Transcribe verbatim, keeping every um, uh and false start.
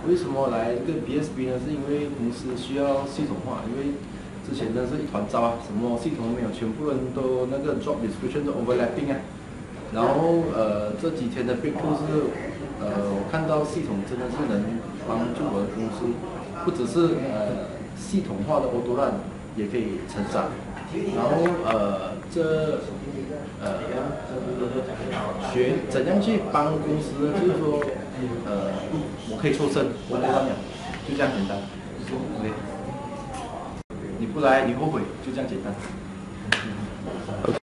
为什么来这个 B S B 呢？是因为公司需要系统化，因为之前呢是一团糟啊，什么系统都没有，全部人都那个 job description 都 overlapping 啊。然后呃这几天的 breakthrough 是呃我看到系统真的是能帮助我的公司，不只是呃系统化的 auto run 也可以成长。然后呃这呃学怎样去帮公司呢？就是说呃我可以抽身，我不让了，就这样简单。OK， 你不来你后悔，就这样简单。